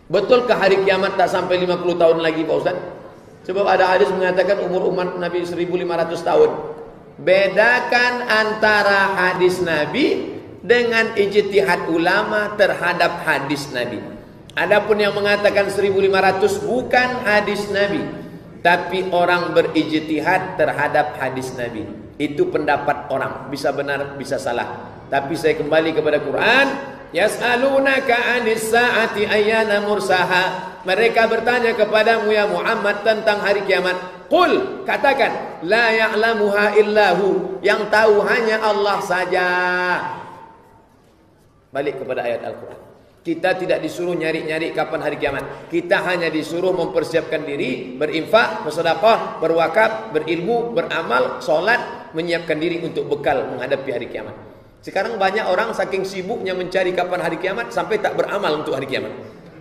Betulkah hari kiamat tak sampai 50 tahun lagi Pak Ustaz? Sebab ada hadis mengatakan umur umat Nabi 1500 tahun. Bedakan antara hadis Nabi dengan ijtihad ulama terhadap hadis Nabi. Adapun yang mengatakan 1500 bukan hadis Nabi, tapi orang berijtihad terhadap hadis Nabi. Itu pendapat orang, bisa benar bisa salah. Tapi saya kembali kepada Quran, yas'alunaka 'anis sa'ati ayyana mursaha. Mereka bertanya kepadamu ya Muhammad tentang hari kiamat. Qul, katakan, la ya'lamuha illahu, yang tahu hanya Allah saja. Balik kepada ayat Al-Quran. Kita tidak disuruh nyari-nyari kapan hari kiamat. Kita hanya disuruh mempersiapkan diri, berinfak, bersedekah, berwakaf, berilmu, beramal, sholat, menyiapkan diri untuk bekal menghadapi hari kiamat. Sekarang banyak orang saking sibuknya mencari kapan hari kiamat sampai tak beramal untuk hari kiamat.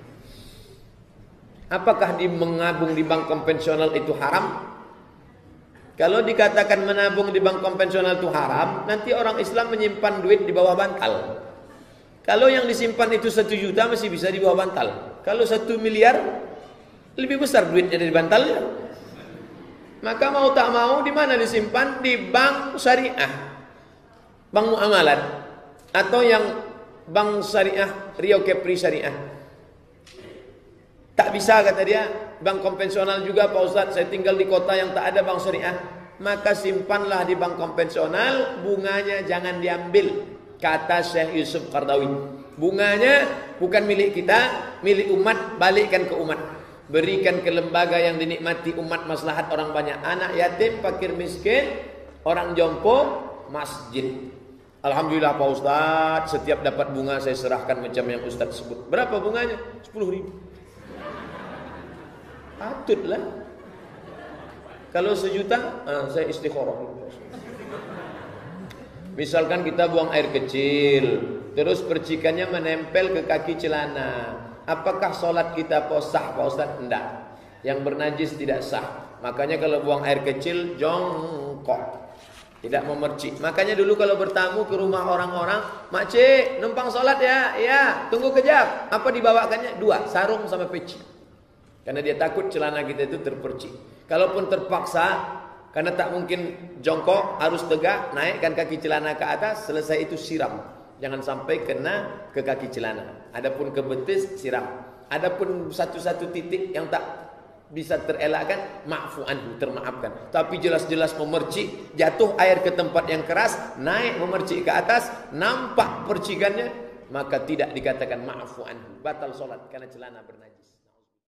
Apakah menabung di bank konvensional itu haram? Kalau dikatakan menabung di bank konvensional itu haram, nanti orang Islam menyimpan duit di bawah bantal. Kalau yang disimpan itu 1 juta masih bisa di bawah bantal. Kalau 1 miliar lebih besar duitnya dari bantalnya. Maka mau tak mau di mana disimpan? Di bank syariah, bank muamalat, atau yang bank syariah Rio Kepri syariah. Tak bisa kata dia, bank konvensional juga Pak Ustaz, saya tinggal di kota yang tak ada bank syariah. Maka simpanlah di bank konvensional, bunganya jangan diambil. Kata Syekh Yusuf Qardawi, bunganya bukan milik kita, milik umat, balikkan ke umat. Berikan ke lembaga yang dinikmati umat, maslahat orang banyak, anak yatim, fakir miskin, orang jompo, masjid. Alhamdulillah Pak Ustaz, setiap dapat bunga saya serahkan macam yang Ustaz sebut. Berapa bunganya? 10.000. Patutlah. Kalau 1 juta, saya istikharah. Misalkan kita buang air kecil, terus percikannya menempel ke kaki celana. Apakah sholat kita sah Pak Ustaz? Tidak. Yang bernajis tidak sah. Makanya kalau buang air kecil, jongkok. Tidak memercik. Makanya dulu kalau bertamu ke rumah orang-orang, makcik, numpang sholat ya? Ya, tunggu kejap. Apa dibawakannya? 2, sarung sama peci. Karena dia takut celana kita itu terpercik. Kalaupun terpaksa, karena tak mungkin jongkok, harus tegak, naikkan kaki celana ke atas, selesai itu siram. Jangan sampai kena ke kaki celana. Adapun ke betis, siram. Adapun satu-satu titik yang tak bisa terelakkan, ma'fu anhu, termaafkan. Tapi jelas-jelas memercik, jatuh air ke tempat yang keras, naik memercik ke atas, nampak percikannya, maka tidak dikatakan ma'fu anhu, batal solat karena celana bernajis.